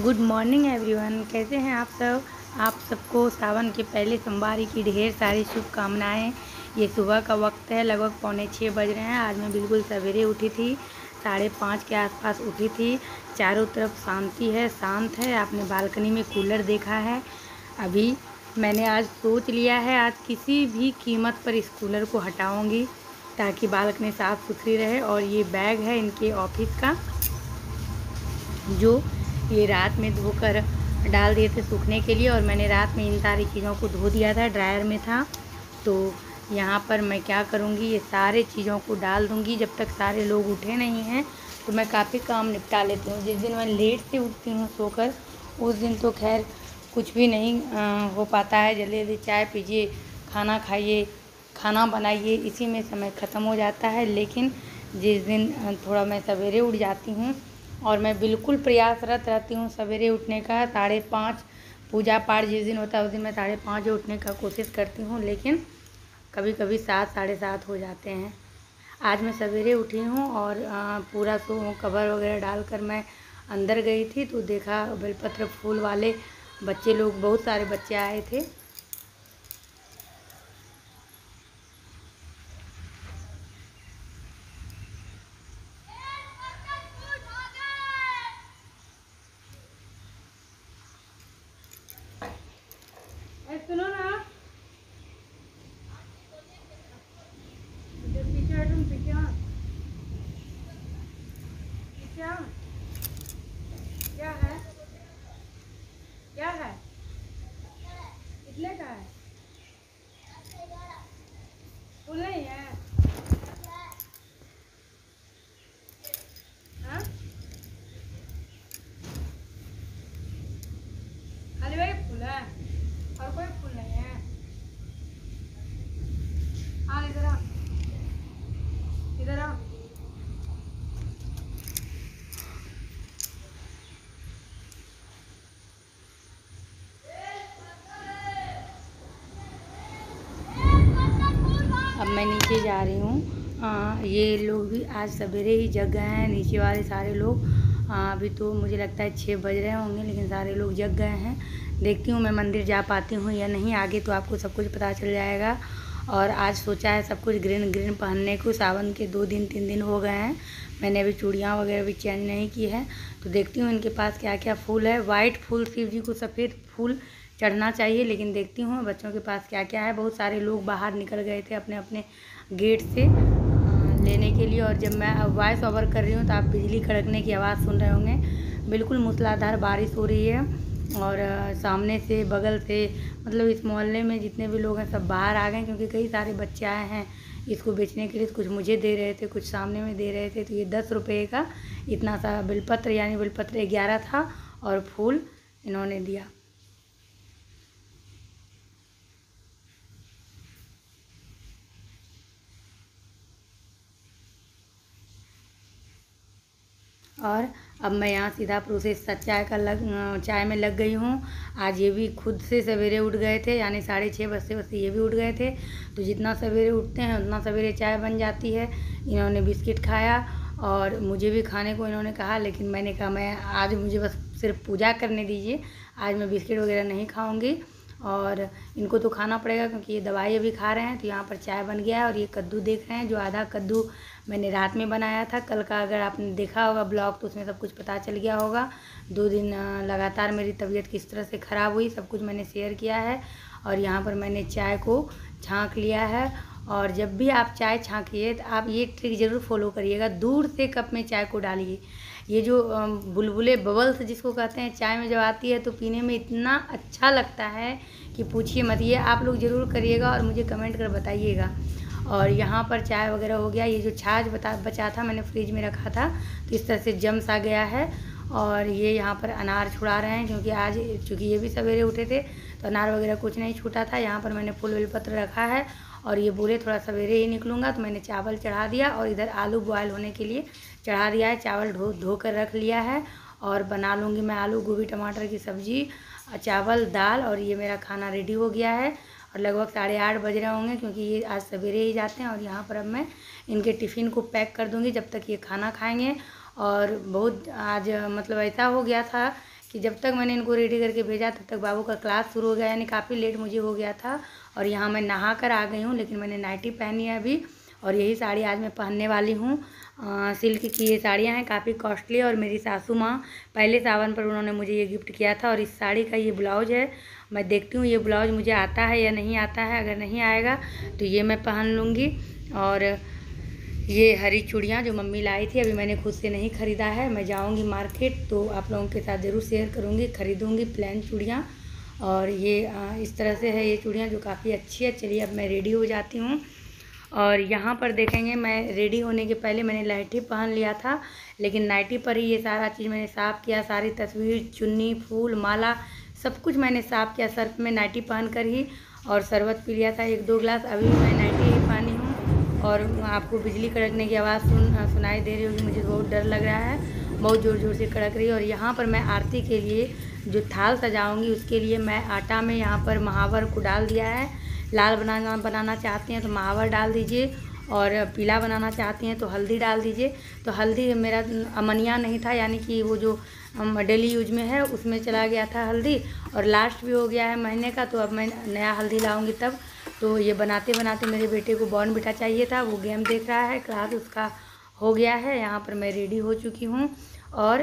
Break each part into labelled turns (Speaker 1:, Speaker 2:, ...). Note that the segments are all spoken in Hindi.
Speaker 1: Good morning everyone. कैसे हैं आप सब? आप सबको सावन के पहले सोमवार की ढेर सारी शुभकामनाएं। ये सुबह का वक्त है, लगभग 5:45 बज रहे हैं। आज मैं बिल्कुल सवेरे उठी थी, 5:30 के आसपास उठी थी। चारों तरफ शांति है, शांत है। आपने बालकनी में कूलर देखा है। अभी मैंने आज सोच लिया है, आज किसी भी कीमत पर इस कूलर को हटाऊँगी ताकि बालकनी साफ़ सुथरी रहे। और ये बैग है इनके ऑफिस का, जो ये रात में धोकर डाल दिए थे सूखने के लिए, और मैंने रात में इन सारी चीज़ों को धो दिया था, ड्रायर में था। तो यहाँ पर मैं क्या करूँगी, ये सारे चीज़ों को डाल दूँगी। जब तक सारे लोग उठे नहीं हैं तो मैं काफ़ी काम निपटा लेती हूँ। जिस दिन मैं लेट से उठती हूँ सोकर, उस दिन तो खैर कुछ भी नहीं हो पाता है। जल्दी जल्दी चाय पीजिए, खाना खाइए, खाना बनाइए, इसी में समय ख़त्म हो जाता है। लेकिन जिस दिन थोड़ा मैं सवेरे उठ जाती हूँ, और मैं बिल्कुल प्रयासरत रहती हूँ सवेरे उठने का। 5:30 पूजा पाठ जिस दिन होता है उस दिन मैं 5:30 उठने का कोशिश करती हूँ, लेकिन कभी कभी 7, 7:30 हो जाते हैं। आज मैं सवेरे उठी हूँ और पूरा कवर वगैरह डालकर मैं अंदर गई थी तो देखा बेलपत्र फूल वाले बच्चे लोग, बहुत सारे बच्चे आए थे। सुनो ना, क्या है, क्या है, कितने का है? फूल नहीं है? हाँ, खाली वही फूल है और कोई फूल नहीं है? हाँ, इधर आ, इधर आ। अब मैं नीचे जा रही हूँ। ये लोग भी आज सवेरे ही जग गए हैं, नीचे वाले सारे लोग। अभी तो मुझे लगता है 6 बज रहे होंगे, लेकिन सारे लोग जग गए हैं। देखती हूँ मैं मंदिर जा पाती हूँ या नहीं, आगे तो आपको सब कुछ पता चल जाएगा। और आज सोचा है सब कुछ ग्रीन ग्रीन पहनने को। सावन के 2 दिन 3 दिन हो गए हैं, मैंने अभी चूड़ियाँ वगैरह भी चेंज नहीं की है। तो देखती हूँ इनके पास क्या क्या फूल है। वाइट फूल, शिव जी को सफ़ेद फूल चढ़ना चाहिए, लेकिन देखती हूँ बच्चों के पास क्या क्या है। बहुत सारे लोग बाहर निकल गए थे अपने अपने गेट से लेने के लिए। और जब मैं वॉइस ओवर कर रही हूँ तो आप बिजली कड़कने की आवाज़ सुन रहे होंगे। बिल्कुल मूसलाधार बारिश हो रही है, और सामने से बगल से, मतलब इस मोहल्ले में जितने भी लोग हैं सब बाहर आ गए, क्योंकि कई सारे बच्चे आए हैं इसको बेचने के लिए। कुछ मुझे दे रहे थे, कुछ सामने में दे रहे थे। तो ये 10 रुपये का इतना सा बेलपत्र, यानी बेलपत्र 11 था, और फूल इन्होंने दिया। और अब मैं यहाँ सीधा प्रोसेस चाय में लग गई हूँ। आज ये भी खुद से सवेरे उठ गए थे, यानी 6:30 बजते बजते ये भी उठ गए थे। तो जितना सवेरे उठते हैं उतना सवेरे चाय बन जाती है। इन्होंने बिस्किट खाया और मुझे भी खाने को इन्होंने कहा, लेकिन मैंने कहा मैं आज मुझे बस सिर्फ पूजा करने दीजिए, आज मैं बिस्किट वगैरह नहीं खाऊँगी। और इनको तो खाना पड़ेगा क्योंकि ये दवाई अभी खा रहे हैं। तो यहाँ पर चाय बन गया है, और ये कद्दू देख रहे हैं, जो आधा कद्दू मैंने रात में बनाया था। कल का अगर आपने देखा होगा ब्लॉग तो उसमें सब कुछ पता चल गया होगा। 2 दिन लगातार मेरी तबीयत किस तरह से ख़राब हुई, सब कुछ मैंने शेयर किया है। और यहाँ पर मैंने चाय को छाँक लिया है। और जब भी आप चाय छाँकिए तो आप ये ट्रिक ज़रूर फॉलो करिएगा, दूर से कप में चाय को डालिए। ये जो बुलबुले बबल्स जिसको कहते हैं चाय में जब आती है तो पीने में इतना अच्छा लगता है कि पूछिए मत। ये आप लोग ज़रूर करिएगा और मुझे कमेंट कर बताइएगा। और यहाँ पर चाय वगैरह हो गया। ये जो छाछ बचा था मैंने फ्रिज में रखा था, तो इस तरह से जम सा गया है। और ये यहाँ पर अनार छुड़ा रहे हैं, क्योंकि आज चूँकि ये भी सवेरे उठे थे तो अनार वगैरह कुछ नहीं छूटा था। यहाँ पर मैंने फूल बेलपत्र रखा है, और ये बोले थोड़ा सवेरे ही निकलूँगा, तो मैंने चावल चढ़ा दिया। और इधर आलू बॉयल होने के लिए चढ़ा दिया है। चावल धो कर रख लिया है, और बना लूँगी मैं आलू गोभी टमाटर की सब्ज़ी, चावल दाल। और ये मेरा खाना रेडी हो गया है, और लगभग 8:30 बज रहे होंगे, क्योंकि ये आज सवेरे ही जाते हैं। और यहाँ पर अब मैं इनके टिफ़िन को पैक कर दूँगी जब तक ये खाना खाएँगे। और बहुत आज मतलब ऐसा हो गया था कि जब तक मैंने इनको रेडी करके भेजा तब तक बाबू का क्लास शुरू हो गया, यानी काफ़ी लेट मुझे हो गया था। और यहाँ मैं नहा कर आ गई हूँ, लेकिन मैंने नाइटी पहनी है अभी, और यही साड़ी आज मैं पहनने वाली हूँ। सिल्क की ये साड़ियाँ हैं, काफ़ी कॉस्टली, और मेरी सासू माँ पहले सावन पर उन्होंने मुझे ये गिफ्ट किया था। और इस साड़ी का ये ब्लाउज है, मैं देखती हूँ ये ब्लाउज मुझे आता है या नहीं आता है। अगर नहीं आएगा तो ये मैं पहन लूँगी। और ये हरी चूड़ियाँ जो मम्मी लाई थी, अभी मैंने खुद से नहीं ख़रीदा है, मैं जाऊँगी मार्केट तो आप लोगों के साथ ज़रूर शेयर करूँगी, ख़रीदूँगी प्लेन चूड़ियाँ। और ये इस तरह से है ये चूड़ियाँ जो काफ़ी अच्छी है। चलिए अब मैं रेडी हो जाती हूँ। और यहाँ पर देखेंगे, मैं रेडी होने के पहले मैंने लहठी पहन लिया था, लेकिन नाइटी पर ही ये सारा चीज़ मैंने साफ़ किया। सारी तस्वीर, चुन्नी, फूल, माला सब कुछ मैंने साफ़ किया सर्फ में नाइटी पहन कर ही। और शरबत पी लिया था 1-2 गिलास, अभी भी मैं नाइटी ही पहनी हूँ। और आपको बिजली कड़कने की आवाज़ सुनाई दे रही होगी, मुझे बहुत डर लग रहा है, बहुत ज़ोर ज़ोर से कड़क रही है। और यहाँ पर मैं आरती के लिए जो थाल सजाऊंगी उसके लिए मैं आटा में यहाँ पर महावर को डाल दिया है। लाल बनाना चाहते हैं तो महावर डाल दीजिए, और पीला बनाना चाहती हैं तो हल्दी डाल दीजिए। तो हल्दी मेरा अमनिया नहीं था, यानी कि वो जो डेली यूज में है उसमें चला गया था हल्दी, और लास्ट भी हो गया है महीने का, तो अब मैं नया हल्दी लाऊंगी तब। तो ये बनाते बनाते मेरे बेटे को बॉर्नविटा चाहिए था, वो गेम देख रहा है, क्लास उसका हो गया है। यहाँ पर मैं रेडी हो चुकी हूँ, और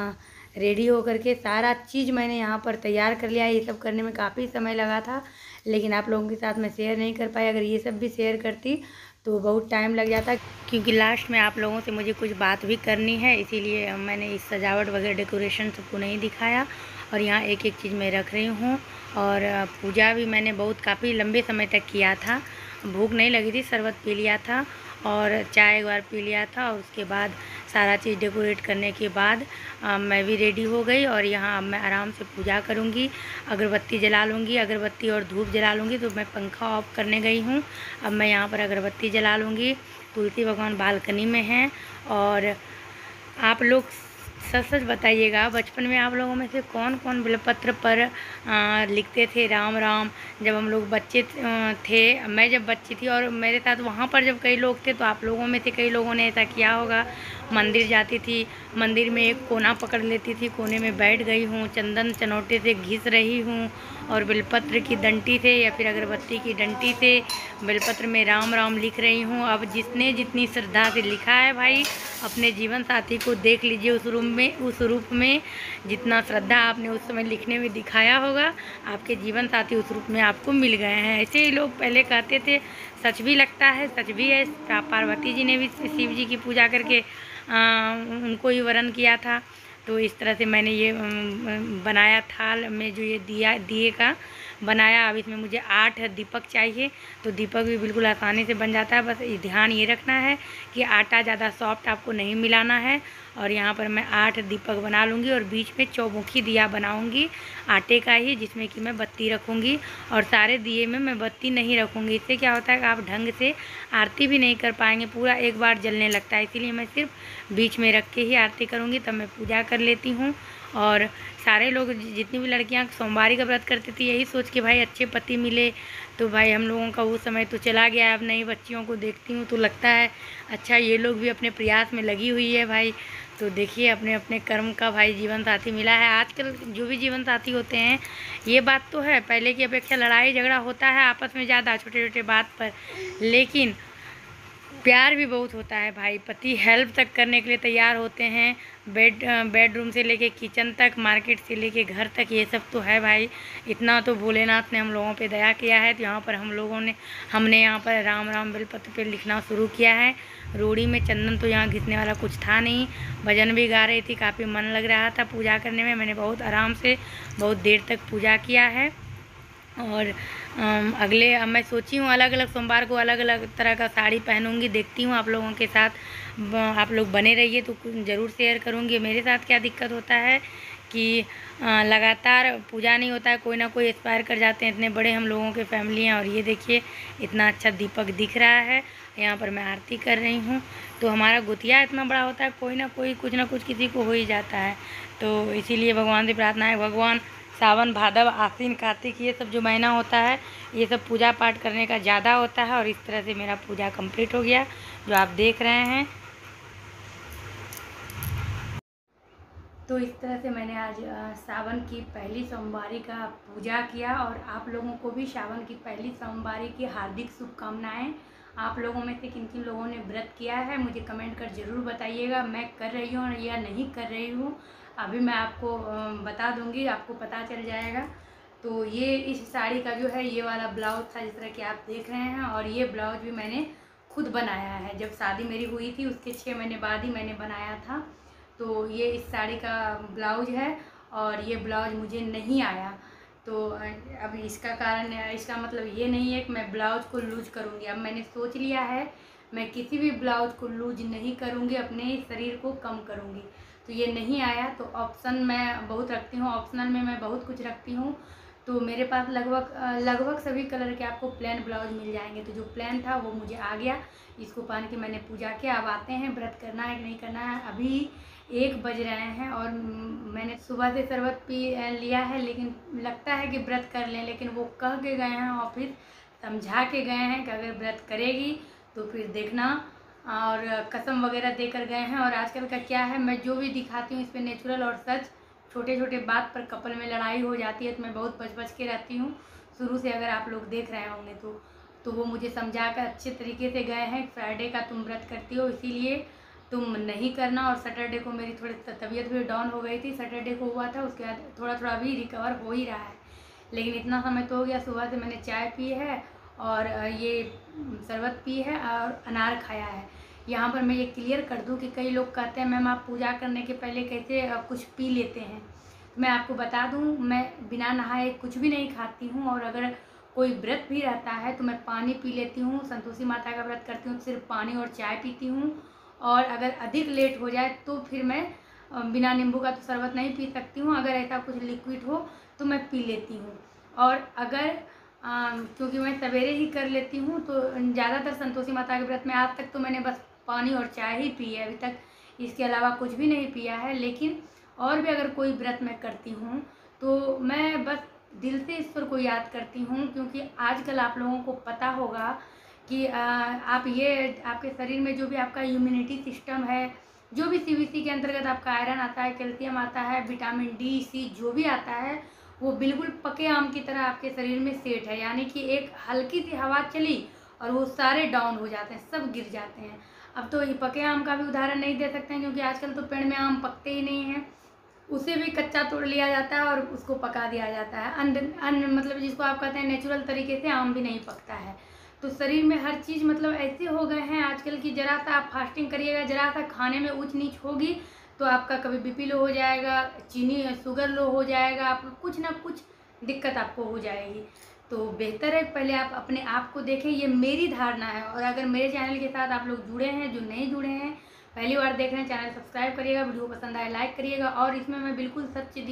Speaker 1: रेडी होकर के सारा चीज़ मैंने यहाँ पर तैयार कर लिया है। ये सब करने में काफ़ी समय लगा था, लेकिन आप लोगों के साथ मैं शेयर नहीं कर पाई। अगर ये सब भी शेयर करती तो बहुत टाइम लग जाता, क्योंकि लास्ट में आप लोगों से मुझे कुछ बात भी करनी है, इसीलिए मैंने इस सजावट वगैरह डेकोरेशन सबको नहीं दिखाया। और यहाँ एक एक चीज़ मैं रख रही हूँ। और पूजा भी मैंने काफ़ी लंबे समय तक किया था, भूख नहीं लगी थी, शरबत पी लिया था और चाय एक बार पी लिया था। और उसके बाद सारा चीज़ डेकोरेट करने के बाद मैं भी रेडी हो गई। और यहाँ अब मैं आराम से पूजा करूँगी, अगरबत्ती जला लूँगी, अगरबत्ती और धूप जला लूँगी। तो मैं पंखा ऑफ करने गई हूँ, अब मैं यहाँ पर अगरबत्ती जला लूँगी। तुलसी भगवान बालकनी में हैं। और आप लोग सच सच बताइएगा, बचपन में आप लोगों में से कौन कौन बिलपत्र पर लिखते थे राम राम, जब हम लोग बच्चे थे। मैं जब बच्ची थी और मेरे साथ वहाँ पर जब कई लोग थे, तो आप लोगों में से कई लोगों ने ऐसा किया होगा। मंदिर जाती थी, मंदिर में एक कोना पकड़ लेती थी, कोने में बैठ गई हूँ, चंदन चनौटे से घिस रही हूँ, और बिलपत्र की डंटी से या फिर अगरबत्ती की डंटी से बिलपत्र में राम राम लिख रही हूँ। अब जिसने जितनी श्रद्धा से लिखा है भाई, अपने जीवन साथी को देख लीजिए उस रूप में जितना श्रद्धा आपने उस समय लिखने में दिखाया होगा, आपके जीवन साथी उस रूप में आपको मिल गए हैं। ऐसे ही लोग पहले कहते थे, सच भी लगता है, सच भी है। पार्वती जी ने भी शिव जी की पूजा करके उनको ही वरण किया था। तो इस तरह से मैंने ये बनाया थाल में, जो ये दिए का बनाया। अब इसमें मुझे 8 दीपक चाहिए, तो दीपक भी बिल्कुल आसानी से बन जाता है। बस ध्यान ये रखना है कि आटा ज़्यादा सॉफ्ट आपको नहीं मिलाना है। और यहाँ पर मैं 8 दीपक बना लूँगी, और बीच में चौमुखी दिया बनाऊँगी आटे का ही, जिसमें कि मैं बत्ती रखूँगी। और सारे दिए में मैं बत्ती नहीं रखूँगी, इससे क्या होता है कि आप ढंग से आरती भी नहीं कर पाएंगे, पूरा एक बार जलने लगता है। इसीलिए मैं सिर्फ बीच में रख के ही आरती करूँगी, तब मैं पूजा कर लेती हूँ। और सारे लोग, जितनी भी लड़कियां सोमवारी का व्रत करती थी, यही सोच के भाई अच्छे पति मिले। तो भाई हम लोगों का वो समय तो चला गया। अब नई बच्चियों को देखती हूँ तो लगता है अच्छा, ये लोग भी अपने प्रयास में लगी हुई है भाई। तो देखिए, अपने अपने कर्म का भाई जीवन साथी मिला है। आजकल जो भी जीवन साथी होते हैं, ये बात तो है, पहले की अपेक्षा लड़ाई झगड़ा होता है आपस में ज़्यादा, छोटे छोटे बात पर, लेकिन प्यार भी बहुत होता है भाई। पति हेल्प तक करने के लिए तैयार होते हैं, बेडरूम से लेके किचन तक, मार्केट से लेके घर तक, ये सब तो है भाई। इतना तो भोलेनाथ ने हम लोगों पे दया किया है। तो यहाँ पर हमने यहाँ पर राम राम बेलपत्र पे लिखना शुरू किया है। रोड़ी में चंदन तो यहाँ घिसने वाला कुछ था नहीं, भजन भी गा रही थी, काफ़ी मन लग रहा था पूजा करने में। मैंने बहुत आराम से बहुत देर तक पूजा किया है। और अब मैं सोची हूँ अलग अलग सोमवार को अलग अलग तरह का साड़ी पहनूंगी, देखती हूँ आप लोगों के साथ। आप लोग बने रहिए तो ज़रूर शेयर करूँगी। मेरे साथ क्या दिक्कत होता है कि लगातार पूजा नहीं होता है, कोई ना कोई एक्सपायर कर जाते हैं, इतने बड़े हम लोगों के फैमिली हैं। और ये देखिए, इतना अच्छा दीपक दिख रहा है। यहाँ पर मैं आरती कर रही हूँ। तो हमारा गुतिया इतना बड़ा होता है, कोई ना कोई कुछ ना कुछ किसी को हो ही जाता है। तो इसीलिए भगवान से प्रार्थना है, भगवान सावन भादव आश्विन कार्तिक ये सब जो महीना होता है, ये सब पूजा पाठ करने का ज़्यादा होता है। और इस तरह से मेरा पूजा कंप्लीट हो गया, जो आप देख रहे हैं। तो इस तरह से मैंने आज सावन की पहली सोमवारी का पूजा किया और आप लोगों को भी सावन की पहली सोमवारी की हार्दिक शुभकामनाएं। आप लोगों में से किन किन लोगों ने व्रत किया है मुझे कमेंट कर ज़रूर बताइएगा। मैं कर रही हूँ या नहीं कर रही हूँ अभी मैं आपको बता दूँगी, आपको पता चल जाएगा। तो ये इस साड़ी का जो है ये वाला ब्लाउज़ था जिस तरह कि आप देख रहे हैं, और ये ब्लाउज़ भी मैंने खुद बनाया है। जब शादी मेरी हुई थी उसके 6 महीने बाद ही मैंने बनाया था। तो ये इस साड़ी का ब्लाउज है और ये ब्लाउज मुझे नहीं आया। तो अब इसका कारण, इसका मतलब ये नहीं है कि मैं ब्लाउज को लूज करूँगी। अब मैंने सोच लिया है मैं किसी भी ब्लाउज को लूज नहीं करूँगी, अपने शरीर को कम करूँगी। तो ये नहीं आया तो ऑप्शन मैं बहुत रखती हूँ, ऑप्शनल में मैं बहुत कुछ रखती हूँ। तो मेरे पास लगभग सभी कलर के आपको प्लेन ब्लाउज मिल जाएंगे। तो जो प्लेन था वो मुझे आ गया, इसको पहन के मैंने पूजा किया। अब आते हैं व्रत करना है कि नहीं करना है। अभी 1 बज रहे हैं और मैंने सुबह से शरबत पी लिया है, लेकिन लगता है कि व्रत कर लें, लेकिन वो कह के गए हैं और फिर समझा के गए हैं कि अगर व्रत करेगी तो फिर देखना, और कसम वगैरह देकर गए हैं। और आजकल का क्या है, मैं जो भी दिखाती हूँ इस पर नेचुरल और सच, छोटे छोटे बात पर कपल में लड़ाई हो जाती है तो मैं बहुत बच के रहती हूँ शुरू से, अगर आप लोग देख रहे होंगे तो वो मुझे समझा कर अच्छे तरीके से गए हैं। फ्राइडे का तुम व्रत करती हो इसीलिए तुम नहीं करना। और सैटरडे को मेरी थोड़ी तबीयत भी डाउन हो गई थी, सैटरडे को हुआ था, उसके बाद थोड़ा भी रिकवर हो ही रहा है। लेकिन इतना समय तो हो गया, सुबह से मैंने चाय पी है और ये शरबत पी है और अनार खाया है। यहाँ पर मैं ये क्लियर कर दूँ कि कई लोग कहते हैं मैम आप पूजा करने के पहले कैसे कुछ पी लेते हैं। मैं आपको बता दूँ, मैं बिना नहाए कुछ भी नहीं खाती हूँ, और अगर कोई व्रत भी रहता है तो मैं पानी पी लेती हूँ। संतोषी माता का व्रत करती हूँ तो सिर्फ पानी और चाय पीती हूँ। और अगर अधिक लेट हो जाए तो फिर मैं बिना नींबू का तो शरबत नहीं पी सकती हूँ, अगर ऐसा कुछ लिक्विड हो तो मैं पी लेती हूँ। और अगर क्योंकि मैं सवेरे ही कर लेती हूँ तो ज़्यादातर संतोषी माता के व्रत में आज तक तो मैंने बस पानी और चाय ही पी है अभी तक, इसके अलावा कुछ भी नहीं पिया है। लेकिन और भी अगर कोई व्रत मैं करती हूँ तो मैं बस दिल से ईश्वर को याद करती हूँ, क्योंकि आजकल आप लोगों को पता होगा कि आप ये आपके शरीर में जो भी आपका इम्यूनिटी सिस्टम है, जो भी सीबीसी के अंतर्गत आपका आयरन आता है, कैल्शियम आता है, विटामिन डी सी जो भी आता है वो बिल्कुल पके आम की तरह आपके शरीर में सेट है। यानी कि एक हल्की सी हवा चली और वो सारे डाउन हो जाते हैं, सब गिर जाते हैं। अब तो ये पके आम का भी उदाहरण नहीं दे सकते हैं क्योंकि आजकल तो पेड़ में आम पकते ही नहीं हैं, उसे भी कच्चा तोड़ लिया जाता है और उसको पका दिया जाता है। मतलब जिसको आप कहते हैं नेचुरल तरीके से आम भी नहीं पकता है। तो शरीर में हर चीज़ मतलब ऐसे हो गए हैं आजकल की, जरा सा आप फास्टिंग करिएगा, जरा सा खाने में ऊंच नीच होगी तो आपका कभी बीपी लो हो जाएगा, चीनी शुगर लो हो जाएगा, आपको कुछ ना कुछ दिक्कत आपको हो जाएगी। तो बेहतर है पहले आप अपने आप को देखें, ये मेरी धारणा है। और अगर मेरे चैनल के साथ आप लोग जुड़े हैं, जो नहीं जुड़े हैं पहली बार देख रहे हैं, चैनल सब्सक्राइब करिएगा, वीडियो पसंद आए लाइक करिएगा। और इसमें मैं बिल्कुल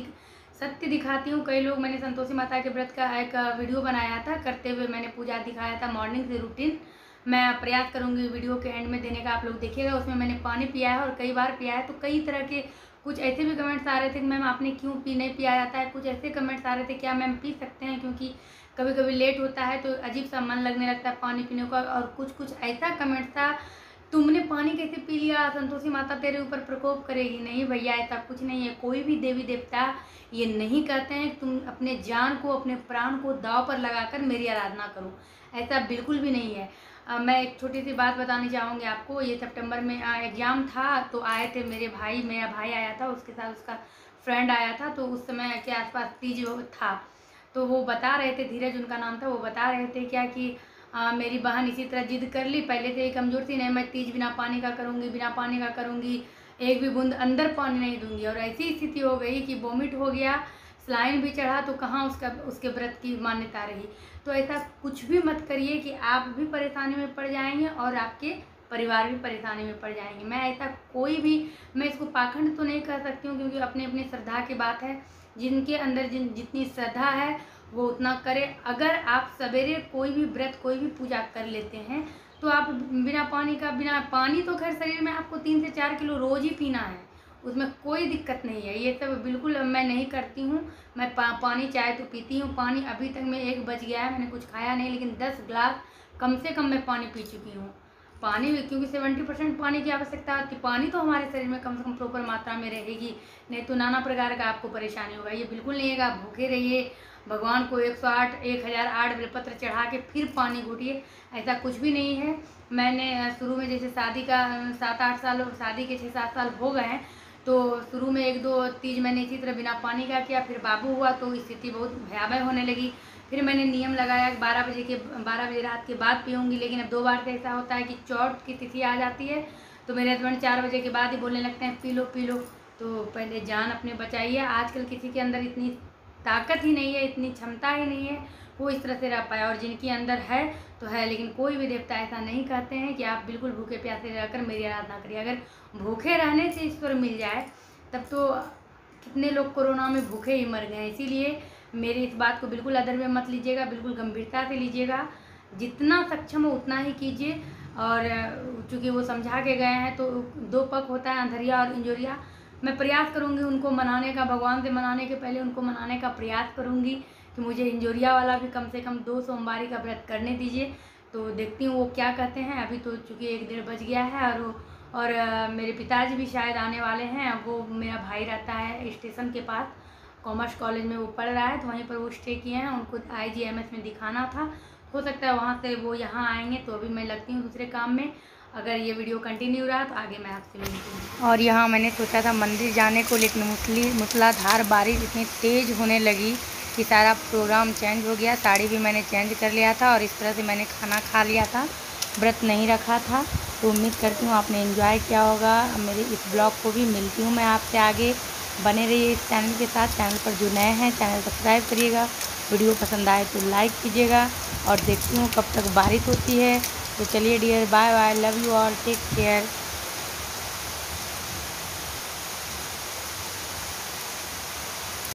Speaker 1: सत्य दिखाती हूँ। कई लोग, मैंने संतोषी माता के व्रत का एक वीडियो बनाया था करते हुए, मैंने पूजा दिखाया था मॉर्निंग से रूटीन। मैं प्रयास करूँगी वीडियो के एंड में देने का, आप लोग देखिएगा। उसमें मैंने पानी पिया है और कई बार पिया है। तो कई तरह के कुछ ऐसे भी कमेंट्स आ रहे थे कि मैम आपने क्यों नहीं पिया जाता है, कुछ ऐसे कमेंट्स आ रहे थे क्या मैम पी सकते हैं, क्योंकि कभी कभी लेट होता है तो अजीब सा मन लगने लगता है पानी पीने का। और कुछ ऐसा कमेंट था, तुमने पानी कैसे पी लिया, संतोषी माता तेरे ऊपर प्रकोप करेगी। नहीं भैया, ऐसा कुछ नहीं है। कोई भी देवी देवता ये नहीं कहते हैं तुम अपने जान को, अपने प्राण को दांव पर लगाकर मेरी आराधना करो, ऐसा बिल्कुल भी नहीं है। मैं एक छोटी सी बात बतानी चाहूँगी आपको। ये सितंबर में एग्ज़ाम था तो आए थे मेरे भाई, मेरा भाई आया था, उसके साथ उसका फ्रेंड आया था। तो उस समय के आसपास तीज था, तो वो बता रहे थे, धीरज उनका नाम था, वो बता रहे थे क्या कि मेरी बहन इसी तरह जिद कर ली, पहले से ही कमज़ोर थी, नहीं मैं तीज बिना पानी का करूँगी, बिना पानी का करूँगी, एक भी बूंद अंदर पानी नहीं दूंगी। और ऐसी स्थिति हो गई कि वोमिट हो गया, स्लाइन भी चढ़ा, तो कहाँ उसके व्रत की मान्यता रही। तो ऐसा कुछ भी मत करिए कि आप भी परेशानी में पड़ जाएंगे और आपके परिवार भी परेशानी में पड़ जाएंगे। मैं ऐसा कोई भी, मैं इसको पाखंड तो नहीं कर सकती हूँ, क्योंकि अपने अपने श्रद्धा की बात है, जिनके अंदर जितनी श्रद्धा है वो उतना करे। अगर आप सवेरे कोई भी व्रत, कोई भी पूजा कर लेते हैं तो आप बिना पानी तो खैर शरीर में आपको 3 से 4 किलो रोज़ ही पीना है, उसमें कोई दिक्कत नहीं है। ये सब बिल्कुल मैं नहीं करती हूँ। मैं पानी चाय तो पीती हूँ। पानी अभी तक मैं 1 बज गया है, मैंने कुछ खाया नहीं, लेकिन 10 गिलास कम से कम मैं पानी पी चुकी हूँ। पानी, क्योंकि 70% पानी की आवश्यकता होती है। पानी तो हमारे शरीर में कम से कम प्रॉपर मात्रा में रहेगी, नहीं तो नाना प्रकार का आपको परेशानी होगा। ये बिल्कुल नहीं है कि आप भूखे रहिए, भगवान को 108 1008 बेलपत्र चढ़ा के फिर पानी घोटिए, ऐसा कुछ भी नहीं है। मैंने शुरू में जैसे शादी का 7-8 साल, शादी के 6-7 साल हो गए हैं, तो शुरू में 1-2 तीज मैंने इसी तरह बिना पानी का किया। फिर बाबू हुआ तो स्थिति बहुत भयावह होने लगी। फिर मैंने नियम लगाया कि 12 बजे रात के बाद पीऊँगी। लेकिन अब 2 बार से ऐसा होता है कि चौथ की तिथि आ जाती है तो मेरे हस्बैंड 4 बजे के बाद ही बोलने लगते हैं पी लो पी लो। तो पहले जान अपने बचाइए। आजकल किसी के अंदर इतनी ताकत ही नहीं है, इतनी क्षमता ही नहीं है वो इस तरह से रह पाए, और जिनके अंदर है तो है। लेकिन कोई भी देवता ऐसा नहीं कहते हैं कि आप बिल्कुल भूखे प्यासे रहकर मेरी आराधना करिए। अगर भूखे रहने से ईश्वर मिल जाए तब तो कितने लोग कोरोना में भूखे ही मर गए। इसीलिए मेरी इस बात को बिल्कुल अदर में मत लीजिएगा, बिल्कुल गंभीरता से लीजिएगा। जितना सक्षम हो उतना ही कीजिए। और चूँकि वो समझा के गए हैं तो 2 पक्ष होता है, अंधरिया और इंजोरिया। मैं प्रयास करूँगी उनको मनाने का, भगवान से मनाने के पहले उनको मनाने का प्रयास करूँगी कि मुझे इंजोरिया वाला भी कम से कम 2 सोमवारी का व्रत करने दीजिए। तो देखती हूँ वो क्या कहते हैं। अभी तो चूँकि 1-1:30 बज गया है, और मेरे पिताजी भी शायद आने वाले हैं। वो मेरा भाई रहता है स्टेशन के पास, कॉमर्स कॉलेज में वो पढ़ रहा है, तो वहीं पर वो स्टे किए हैं। उनको IGMS में दिखाना था, हो सकता है वहाँ से वो यहाँ आएंगे। तो अभी मैं लगती हूँ दूसरे काम में। अगर ये वीडियो कंटिन्यू रहा तो आगे मैं आपसे मिलती हूँ। और यहाँ मैंने सोचा था मंदिर जाने को, लेकिन मूसलाधार बारिश इतनी तेज़ होने लगी कि सारा प्रोग्राम चेंज हो गया। साड़ी भी मैंने चेंज कर लिया था और इस तरह से मैंने खाना खा लिया था, व्रत नहीं रखा था। तो उम्मीद करती हूँ आपने एंजॉय किया होगा मेरे इस ब्लॉग को भी। मिलती हूँ मैं आपसे आगे, बने रहिए इस चैनल के साथ। चैनल पर जो नए हैं चैनल सब्सक्राइब करिएगा, वीडियो पसंद आए तो लाइक कीजिएगा। और देखती हूँ कब तक बारिश होती है। तो चलिए dear, bye bye, love you all, take care.